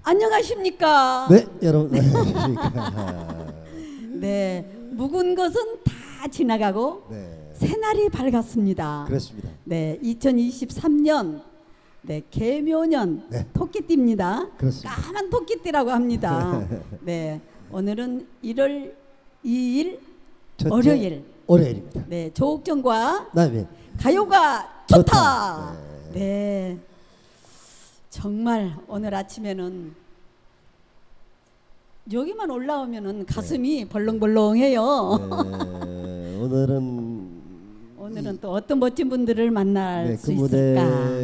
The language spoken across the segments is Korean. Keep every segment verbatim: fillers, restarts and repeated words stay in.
안녕하십니까? 네, 여러분 안녕하십니까? 네, 묵은 것은 다 지나가고 네. 새날이 밝았습니다. 그렇습니다. 네, 이천이십삼 년 네, 개묘년 네. 토끼띠입니다. 그렇습니다. 까만 토끼띠라고 합니다. 네, 오늘은 일월 이일 월요일. 월요일입니다. 네, 조옥정과 네. 가요가 좋다. 좋다. 네. 네, 정말 오늘 아침에는 여기만 올라오면은 가슴이 네. 벌렁벌렁해요. 네, 오늘은 오늘은 또 어떤 멋진 분들을 만날 네, 수 그 있을까?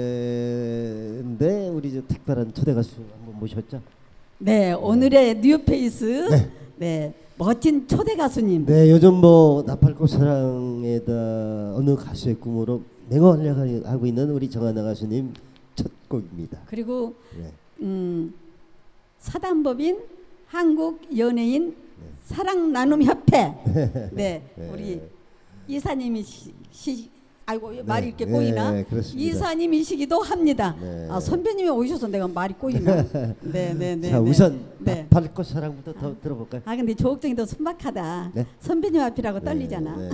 무대인데 우리 저 특별한 초대 가수 한번 모셨죠? 네, 오늘의 뉴페이스 네. 네, 멋진 초대 가수님. 네, 요즘 뭐 나팔꽃 사랑에다 어느 가수의 꿈으로 맹활약을 하고 있는 우리 정하나 가수님 첫 곡입니다. 그리고 네. 음, 사단법인 한국 연예인 네. 사랑 나눔 협회. 네, 네. 우리 이사님이 시, 시 아이고 네. 말이 이렇게 꼬이나? 네, 그렇습니다. 이사님이시기도 합니다. 네. 아, 선배님이 오셔서 내가 말이 꼬이나? 네, 네, 네. 자, 네. 우선 네. 나팔꽃 사랑부터 더 들어볼까요? 아, 근데 조옥정이 더 순박하다. 네. 선배님 앞이라고 네, 떨리잖아. 네.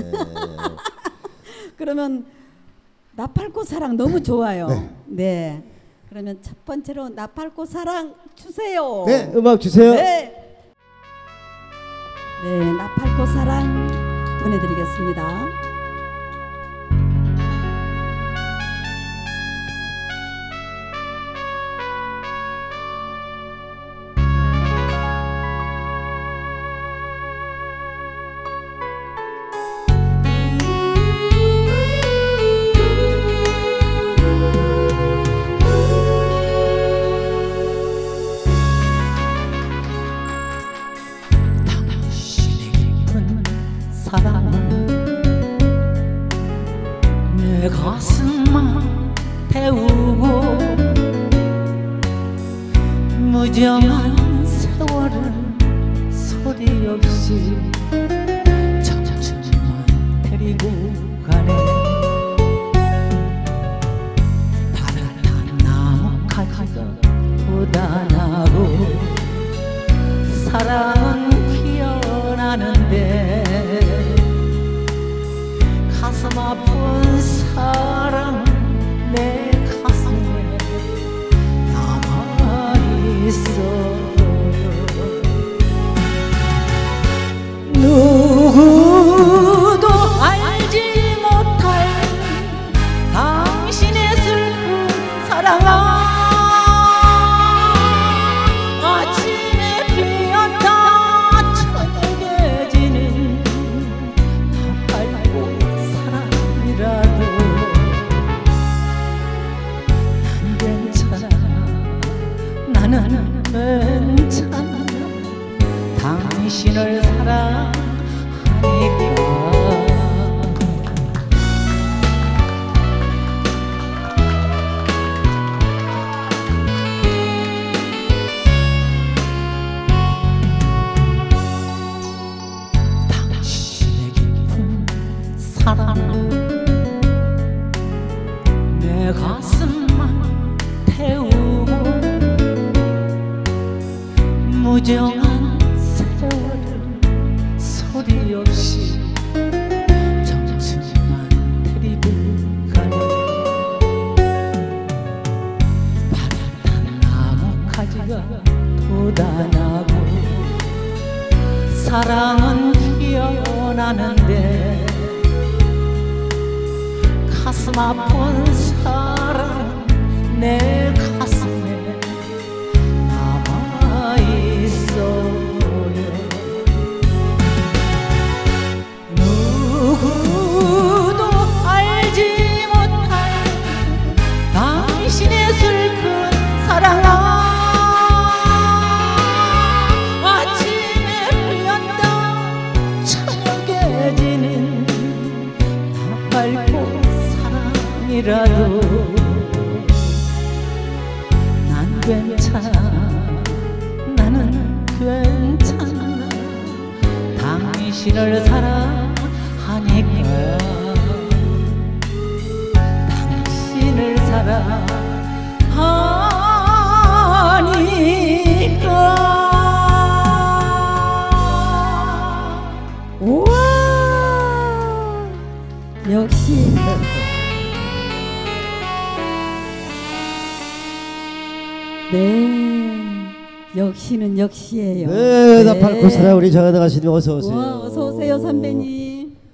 그러면 나팔꽃 사랑 너무 좋아요. 네. 네. 그러면 첫 번째로 나팔꽃 사랑 주세요. 네, 음악 주세요. 네. 네, 나팔꽃 사랑 보내드리겠습니다. 내 가슴만 태우고 무정한 세월을 소리 없이 청춘만 데리고 가네. 파란 나무 가지가 돋아나고 사랑은 피어나는데 가슴 아픈 사랑 내 가슴에 남아있어. 누구도 알지 못할 당신의 슬픈 사랑아, 아침에 피었다 저녁에 지는 나팔꽃 사랑이라도 난 괜찮아, 나는 괜찮아, 당신을 사랑하니까. 당신의 깊은 사랑 내 가슴만 태우고 무정한 세월을 소리 없이 청춘만 데리고 가네. 파란 나무 가지가 돋아나고 사랑은 피어나는데 가슴 아픈 사랑 내 가슴에 남아있어요. 누구도 알지 못할 당신의 슬픈 사랑아, 아침에 피었다 저녁에 지는 나팔꽃 사랑이라도 난 괜찮아, 나는 괜찮아, 당신을 사랑하니까. 당신을 사랑하니까. 음, 역시는 역시예요. 네, 나팔 꽃사랑 우리 정하나 가수님 어서 오세요. 와, 어서 오세요 선배님.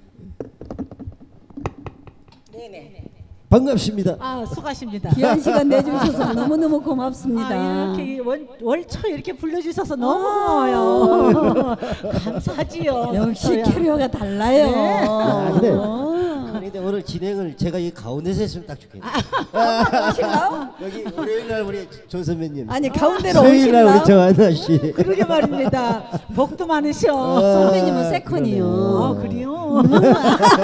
반갑습니다. 아, 수고하십니다. 귀한 시간 내주셔서 너무너무 고맙습니다. 아, 이렇게 원, 월초 이렇게 불러주셔서 너무 고마워요. 감사하지요. 역시 저야. 캐리어가 달라요. 네. 아, 근데, 어. 아니, 근데 오늘 진행을 제가 이 가운데서 했으면 딱 좋겠네요. 오실라요? 여기 월요일 날 우리 조 선배님, 아니 가운데로 수요일 날 우리 오실라요? 정하나 씨. 그러게 말입니다. 복도 많으셔. 아, 선배님은 세컨이요. 아, 그러네요. 그래요?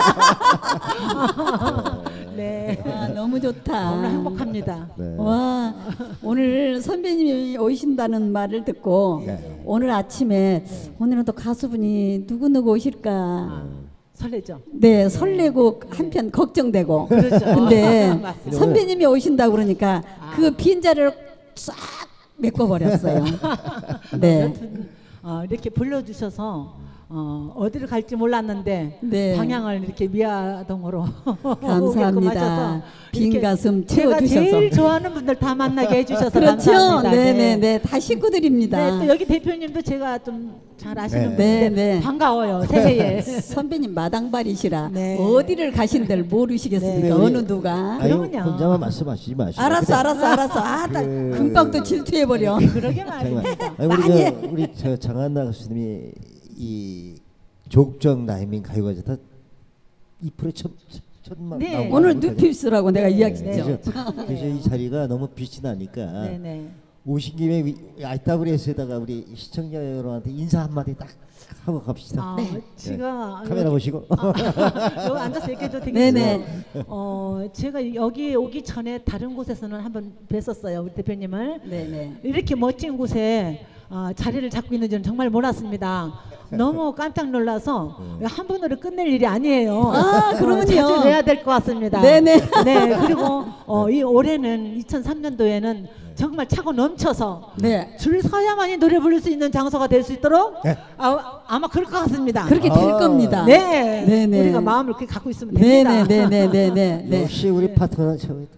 네. 아, 너무 좋다. 오늘 행복합니다. 네. 와, 오늘 선배님이 오신다는 말을 듣고 네. 오늘 아침에 오늘은 또 가수분이 누구누구 오실까 설레죠? 네, 설레고 한편 걱정되고 그렇죠. 근데 맞습니다. 선배님이 오신다고 그러니까 그 빈자리를 싹 메꿔버렸어요. 네. 어, 이렇게 불러주셔서 어, 어디를 갈지 몰랐는데 네. 방향을 이렇게 미아동으로 감사합니다. 오게끔 하셔서 빈 이렇게 가슴 제가 채워주셔서. 제일 좋아하는 분들 다 만나게 해주셔서 그렇죠. 감사합니다. 네네네. 다 식구들입니다. 네, 또 여기 대표님도 제가 좀 잘 아시는 네. 분인데 네, 네. 반가워요. 새해에. 선배님 마당발이시라 네. 어디를 가신들 모르시겠습니까? 네. 어느 누가? 아유, 그럼요. 혼자만 말씀하시지 마시고. 알았어, 알았어, 알았어. 아, 딱 그- 금방 또 질투해버려. 그러게 말입니다. 아니, 우리 많이 저, 우리 저 장한나 가수님이 이 조국정 라이밍 가요가제 다 이 프로에 첫 첫만 네. 나온 거 오늘 아닙니까? 뉴피스라고 내가 네, 이야기했죠. 네. 그래서, 그래서 이 자리가 너무 빛이 나니까 네네. 오신 김에 아이더블유에스에다가 우리 시청자 여러분한테 인사 한마디 딱 하고 갑시다. 아, 네. 제가 카메라 보시고. 아, 여기 앉아서 얘기해도 되겠죠? 네네. 어, 제가 여기 오기 전에 다른 곳에서는 한번 뵀었어요, 우리 대표님을. 네네. 이렇게 멋진 곳에 어, 자리를 잡고 있는 줄은 정말 몰랐습니다. 너무 깜짝 놀라서 한 번으로 끝낼 일이 아니에요. 아, 그러면요. 어, 자주 뵈야 될 것 같습니다. 네네. 네, 그리고 어, 이 올해는 이천삼 년도에는 정말 차고 넘쳐서 네. 줄 서야만이 노래 부를 수 있는 장소가 될 수 있도록 네. 아, 아마 그럴 것 같습니다. 그렇게 될 아. 겁니다. 네, 네네. 우리가 마음을 그렇게 갖고 있으면 됩니다. 네네네네네네. 네. 역시 우리 파트너 저.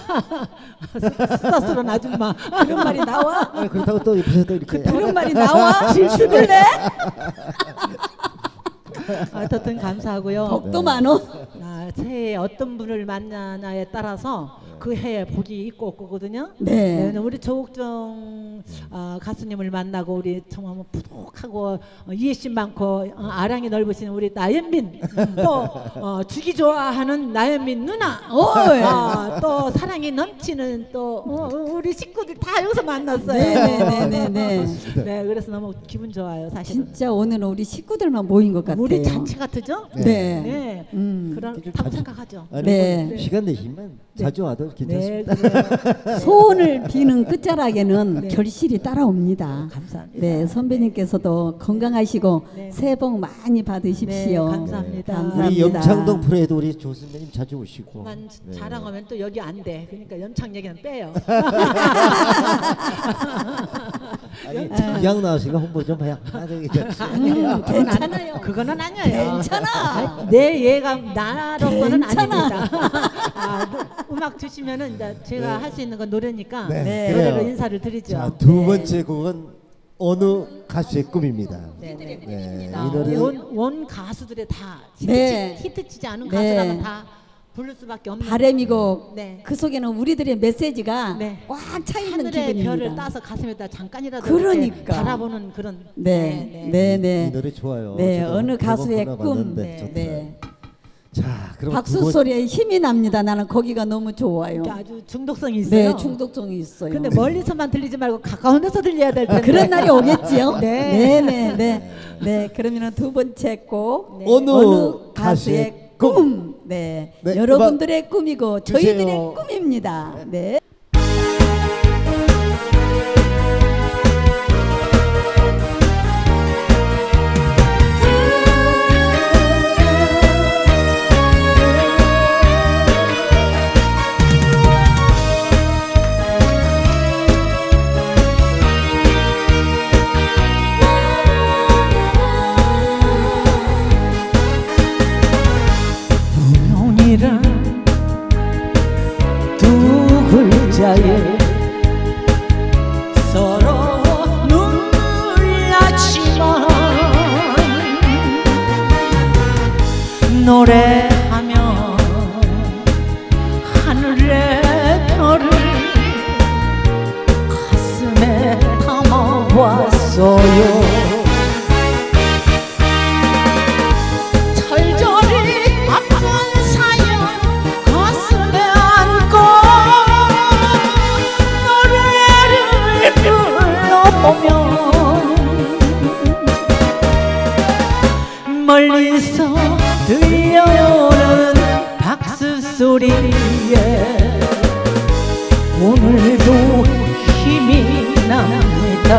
스스로는 아줌마. 그런 말이 나와? 아, 그렇다고 또 옆에서 또 이렇게. 그런 말이 나와? 질투를래? 어쨌든 감사하고요. 덕도 많어. 아, 새해에 어떤 분을 만나냐에 따라서 그 해에 복이 있고 없거든요. 네. 네, 우리 조국정 어, 가수님을 만나고 우리 정말 뭐 푸석하고 어, 이해심 많고 어, 아량이 넓으신 우리 나연민 또 어, 죽이 좋아하는 나연민 누나 어이. 어, 또 사랑이 넘치는 또 어, 우리 식구들 다 여기서 만났어요. 네네네네네. 네, 그래서 너무 기분 좋아요, 사실은. 진짜 오늘은 우리 식구들만 모인 것 같아요. 우리 잔치 같으죠? 네. 네, 음. 그렇다고 생각하죠. 아니, 네. 뭐 시간 되시면 자주 와도 네, 괜찮습니다. 그래요. 소원을 비는 끝자락에는 네. 결실이 따라옵니다. 감사합니다. 네, 선배님께서도 건강하시고 네. 새해 복 많이 받으십시오. 네, 감사합니다. 감사합니다. 우리 염창동 프로에도 우리 조 선배님 자주 오시고. 만 네. 자랑하면 또 여기 안 돼. 그러니까 연창 얘기는 빼요. 아니 그냥 나왔으니까 홍보 좀 해야. 아, 저기 저- 음, 괜찮아요. 그거는 아니에요. 괜찮아. 내 얘가 나로서는 괜찮아. 아닙니다. 아, 노- 음악 주시면은 이제 제가 네. 할 수 있는 건 노래니까 네, 네. 노래로 그래요. 인사를 드리죠. 자, 두 네. 번째 곡은 어느 가수의 꿈입니다. 네, 네. 네, 이 아, 노래 원, 원 가수들의 다 히트, 네. 치, 히트 치지 않은 네. 가수라면 다 부를 수밖에 없는 바램이고 네. 그 속에는 우리들의 메시지가 네. 꽉 차 있는 하늘의 기분입니다. 별을 따서 가슴에다 잠깐이라도 그러니까. 이렇게 바라보는 그런 네, 네, 이 네. 노래 좋아요. 네, 저도 어느 몇 번 가수의 불러봤는데 꿈. 좋더라고요. 네. 자, 그럼 박수 두 번- 소리에 힘이 납니다. 나는 거기가 너무 좋아요. 게 아주 중독성이 있어요. 네, 중독성이 있어요. 근데 멀리서만 들리지 말고 가까운 데서 들려야 될 텐데. 그런 날이 오겠지요. 네. 네, 네, 네. 네, 그러면은 두 번째 곡 네. 어느 어느 가수의 가수의 꿈. 꿈. 네, 네, 여러분들의 꿈이고 주세요. 저희들의 꿈입니다. 네. 운명이란 두 글 노래하며 하늘의 별을 가슴에 담아왔어요. 철저히 아픈 사연 가슴에 안고 노래를 불러보면 멀리서 들려오는 박수 소리에 오늘도 힘이 납니다.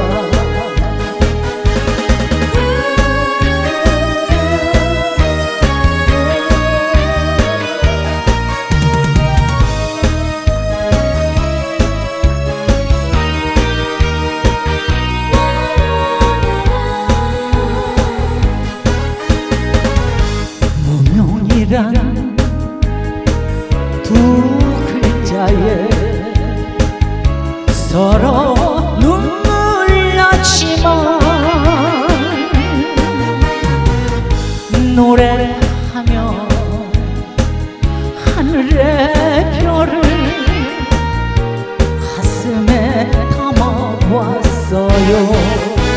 무명이란 두 글자에 서로 눈물 났지만 노래하며 하늘의 별을 가슴에 담아왔어요.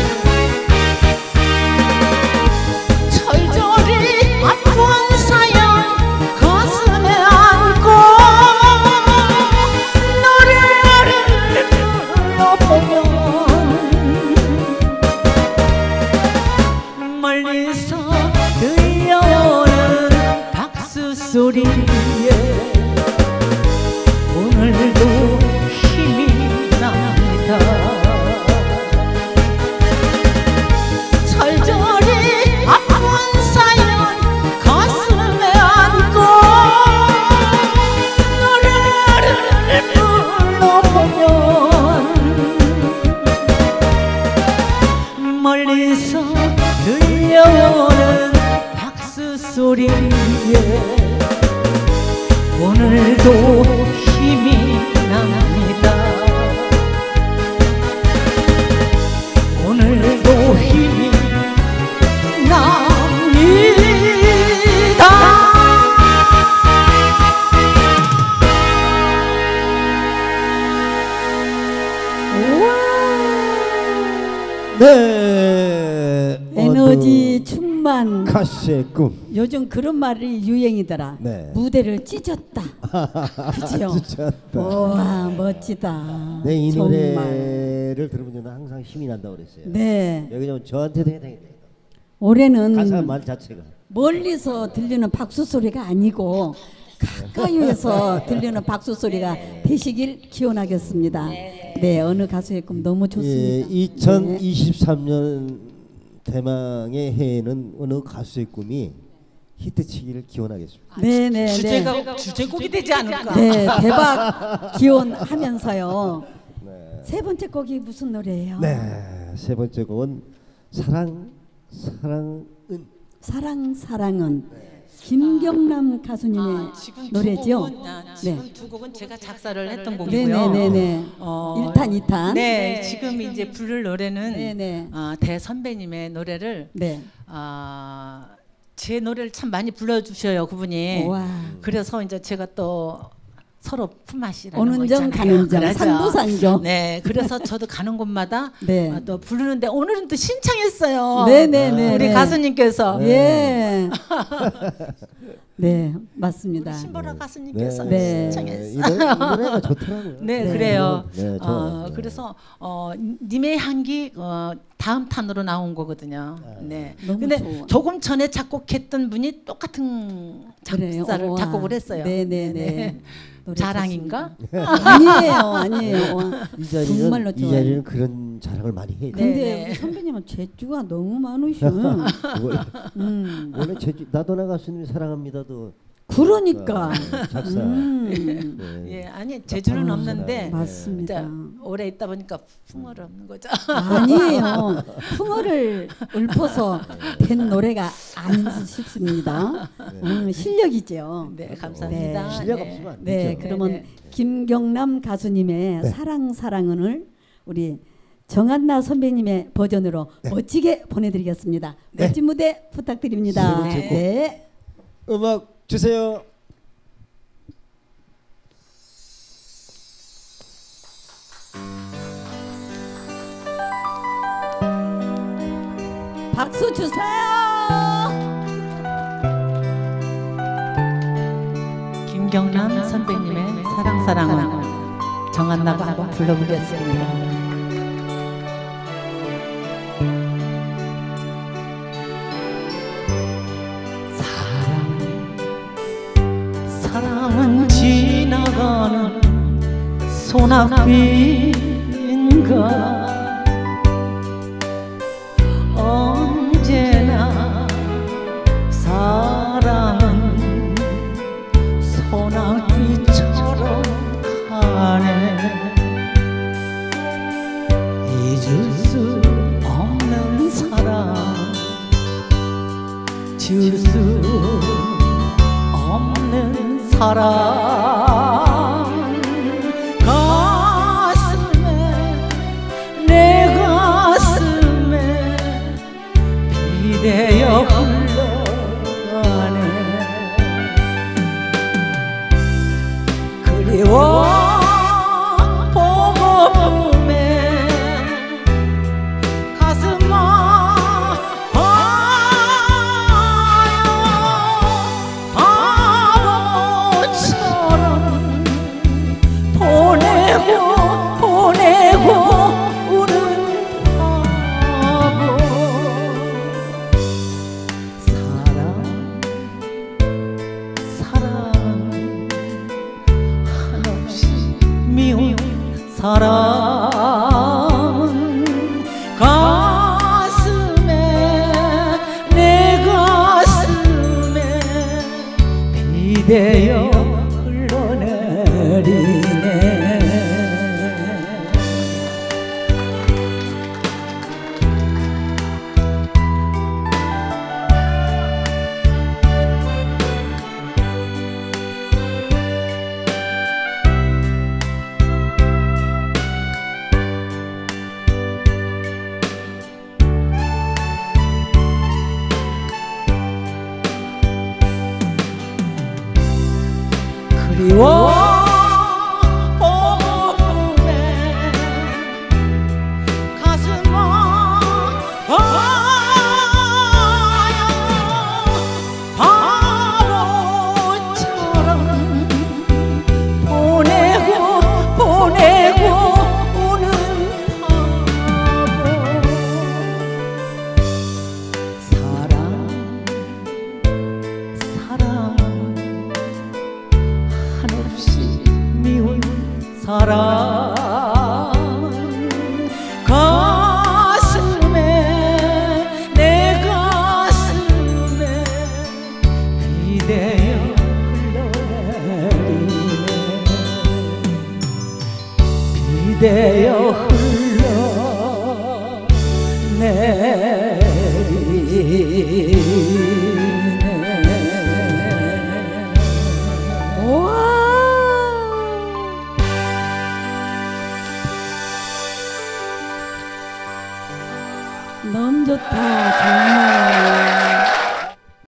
철저히 아픈 사연 가슴에 안고 노래를 불러보면 멀리서 들려오는 박수 소리에 오늘도 힘이 납니다. 철저히 아픈 사연 가슴에 안고 노래를 불러보면 멀리서 들려오는 박수 소리에 오늘도 힘이 납니다. 오늘도 힘이 납니다. 네. 에너지 충만. 가수의 꿈. 요즘 그런 말이 유행이더라. 네. 무대를 찢었다. 그죠? 찢었다. 와 멋지다. 네, 이 정말. 노래를 들으면 저는 항상 힘이 난다고 그랬어요. 네. 여기 좀 저한테도 해당이 돼요. 올해는 가사 말 자체가. 멀리서 들리는 박수 소리가 아니고 가까이에서 들리는 박수 소리가 되시길 기원하겠습니다. 네, 어느 가수의 꿈 너무 예, 좋습니다. 이천이십삼 년 대망의 해에는 어느 가수의 꿈이 히트치기를 기원하겠습니다. 네, 네, 네. 주제가 주제곡이 되지 않을까? 네, 대박 기원하면서요. 네. 세 번째 곡이 무슨 노래예요? 네, 세 번째 곡은 사랑 사랑은. 사랑 사랑은 김경남 가수님의 아, 지금 노래죠. 두 곡은, 아, 지금 네. 두 곡은 제가 작사를 했던 네, 곡이고요. 네, 네, 네. 어, 일 탄, 이 탄. 네, 지금 이제 부를 노래는 네, 네. 어, 대 선배님의 노래를 네. 아, 제 노래를 참 많이 불러주셔요, 그분이. 와. 그래서 이제 제가 또 서로 품맛이라는 오는 거 정 있잖아요. 가는 정 그러죠. 상부상조. 네, 그래서 저도 가는 곳마다 네. 아, 또 부르는데 오늘은 또 신청했어요. 네, 네, 네. 우리 네. 가수님께서 예. 네, 맞습니다. 신보라 가수님께서 네. 신청했어요. 이 노래, 이 노래가 좋더라고요. 네, 네. 그래요. 네, 어, 좋아요. 네. 그래서 어, 님의 향기 어, 다음 탄으로 나온 거거든요. 네. 너무 근데 좋아. 조금 전에 작곡했던 분이 똑같은 그래요? 작사를 우와. 작곡을 했어요. 네, 네, 네. 노래 자랑인가? 아니에요, 아니에요. 와, 이 자리는 정말로 이 좋아요. 자리는 그런 자랑을 많이 해요. 네. 근데 우리 선배님은 재주가 너무 많으셔. 원래, 음. 원래 제주 나도나 가수님이 사랑합니다도 그러니까. 어, 작사. 음. 네. 예, 아니 재주는 아, 없는데 맞습니다. 이제 오래 있다 보니까 풍어를 없는 거죠. 아니에요. 풍어를 읊어서 된 노래가 아닌지 싶습니다. 음, 실력이죠. 네, 감사합니다. 네. 실력 네. 없으면 안 네, 되죠. 그러면 네, 네. 김경남 가수님의 사랑 사랑은을 우리 정한나 선배님의 버전으로 멋지게 보내드리겠습니다. 네. 멋진 무대 부탁드립니다. 세 번째 곡. 네. 음악 주세요. 박수 주세요. 김경남 선배님의 사랑사랑은 정한나가 한번 불러보겠습니다. 사랑은 지나가는 소나비인가 언제나 사랑은 소나비처럼 가네 잊을 수 없는 사랑 지울 수 없는 사랑 가슴에 내 가슴에 비대어 흘러가네 그리워 보고픔에 가슴아 보내고 우는 바보 사랑 사랑 한없이 미운 사랑은 가슴에 내 가슴에 비대어 흘러내리네 그리워 보고픔에 가슴아 바보처럼 보내고 보내고 우는 바보 사랑 사랑 한없이 미운 사랑은 가슴에 내 가슴에 비대어 흘러내리네 비대어 흘러내리네 와, 너무 좋다 정말.